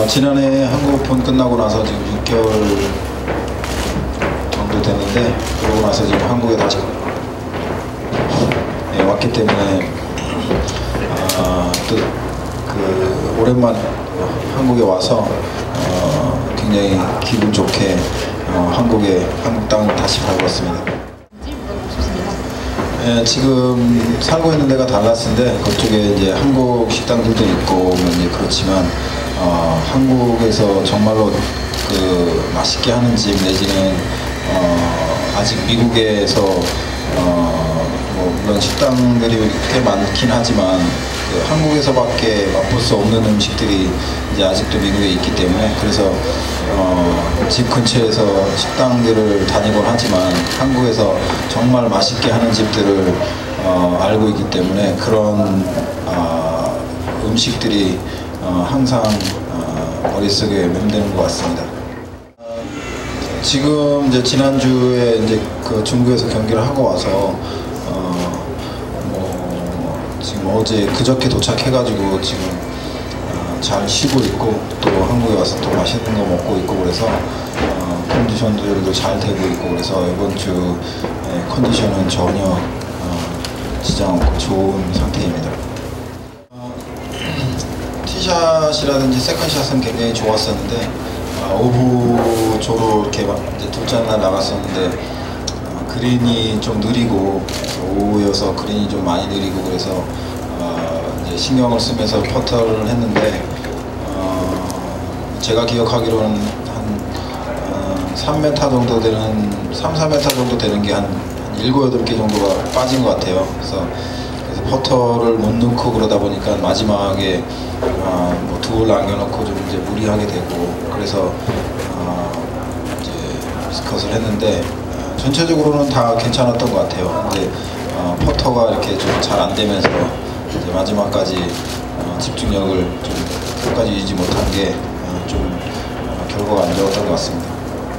지난해 한국 오픈 끝나고 나서 지금 6개월 정도 됐는데, 그러고 나서 지금 한국에 다시 왔기 때문에 또 그 오랜만에 한국에 와서 굉장히 기분 좋게 한국 땅을 다시 밟았습니다. 지금 살고 있는 데가 달라스인데 그쪽에 이제 한국 식당들도 있고 이제 그렇지만 한국에서 정말로 그 맛있게 하는 집 내지는 아직 미국에서 물론 식당들이 꽤 많긴 하지만 그 한국에서밖에 맛볼 수 없는 음식들이 이제 아직도 미국에 있기 때문에, 그래서 집 근처에서 식당들을 다니곤 하지만 한국에서 정말 맛있게 하는 집들을 알고 있기 때문에 그런 음식들이 항상 머릿속에 맴드는 것 같습니다. 지금 이제 지난주에 이제 그 중국에서 경기를 하고 와서 지금 어제 그저께 도착해가지고 지금 잘 쉬고 있고, 또 한국에 와서 또 맛있는 거 먹고 있고, 그래서 컨디션들도 잘 되고 있고, 그래서 이번 주 컨디션은 전혀 지장 없고 좋은 상태입니다. 티샷이라든지 세컨샷은 굉장히 좋았었는데 오후조로 이렇게 이제 둘째 날 나갔었는데 그린이 좀 느리고, 오후여서 그린이 좀 많이 느리고, 그래서 이제 신경을 쓰면서 퍼터를 했는데 제가 기억하기로는 한 3m 정도 되는 3-4m 정도 되는 게 한 7-8개 정도가 빠진 것 같아요. 그래서 퍼터를 못 넣고 그러다 보니까 마지막에 뭐 두홀 남겨놓고 좀 이제 무리하게 되고, 그래서 이제 미스컷을 했는데 전체적으로는 다 괜찮았던 것 같아요. 근데 퍼터가 이렇게 좀 잘 안 되면서 이제 마지막까지 집중력을 좀 끝까지 유지 못한 게 좀 결과가 안 좋았던 것 같습니다.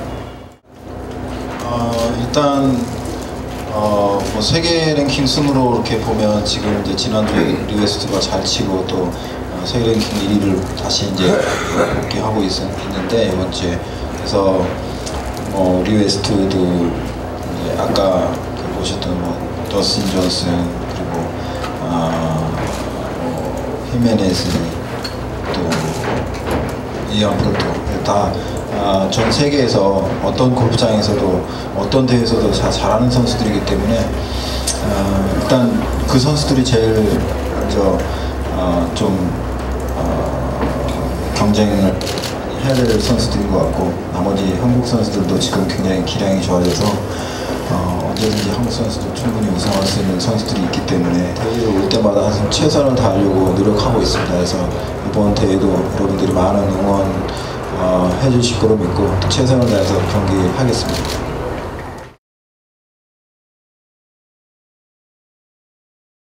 일단 뭐 세계 랭킹 순으로 이렇게 보면 지금 이제 지난주에 리웨스트가 잘 치고 또 세계 랭킹 1위를 다시 이제 복귀하고 있는데 이번 주에, 그래서 뭐 리웨스트도 이제 아까 보셨던 뭐 더스틴 존슨, 그리고 뭐 히메네즈, 또 이안 폴토, 다 전 세계에서 어떤 골프장에서도 어떤 대회에서도 다 잘하는 선수들이기 때문에 일단 그 선수들이 제일 먼저 좀 경쟁을 해야 될 선수들인 것 같고, 나머지 한국 선수들도 지금 굉장히 기량이 좋아져서 언제든지 한국 선수도 충분히 우승할 수 있는 선수들이 있기 때문에 대회에 올 때마다 항상 최선을 다하려고 노력하고 있습니다. 그래서 이번 대회도 여러분들이 많은 응원 해주실 거로 믿고 최선을 다해서 경기하겠습니다.